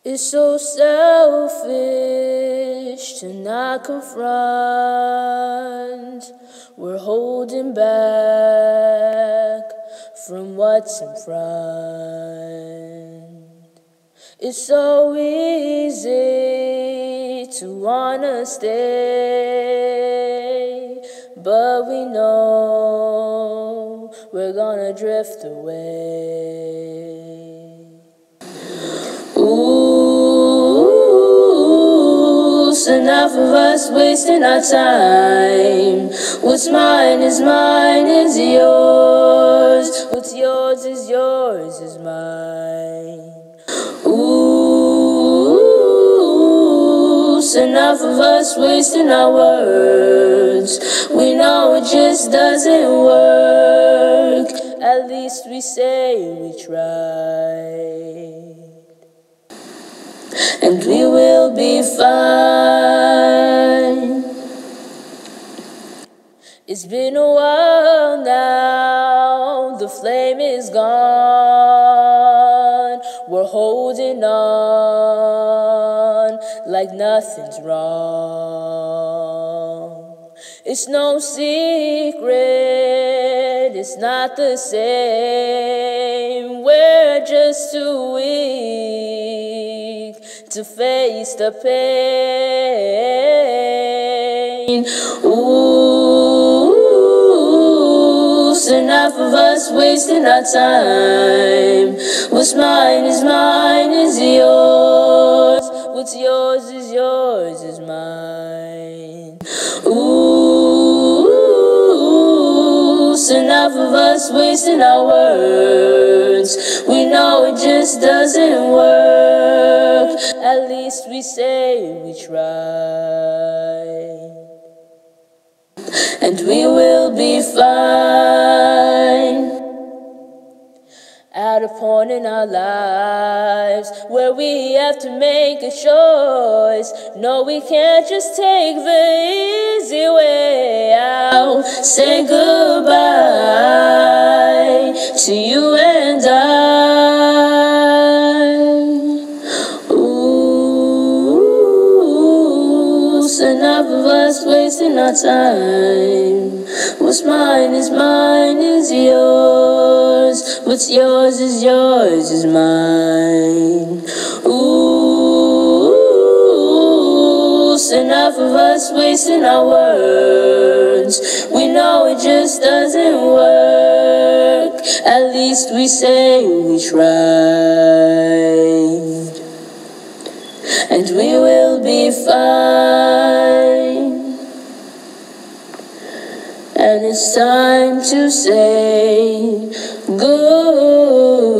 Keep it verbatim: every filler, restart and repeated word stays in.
It's so selfish to not confront. We're holding back from what's in front. It's so easy to wanna stay, but we know we're gonna drift away. Ooh, it's enough of us wasting our time. What's mine is mine is yours. What's yours is yours is mine. Ooh, it's enough of us wasting our words. We know it just doesn't work. At least we say we tried. And we will be fine. It's been a while now, the flame is gone. We're holding on like nothing's wrong. It's no secret, it's not the same. We're just too weak to face the pain. Ooh, it's enough of us wasting our time. What's mine is mine is yours. What's yours is yours is mine. Ooh, it's enough of us wasting our words. We know it just doesn't work. At least we say we tried. And we will be fine. At a point in our lives where we have to make a choice. No, we can't just take the easy way out. Say goodbye to you and I. Ooh, it's enough of us wasting our time. What's mine is mine is yours. What's yours is yours is mine. Ooh, it's enough of us wasting our words. We know it just doesn't work. At least we say we tried. And we will be fine. And it's time to say goodbye.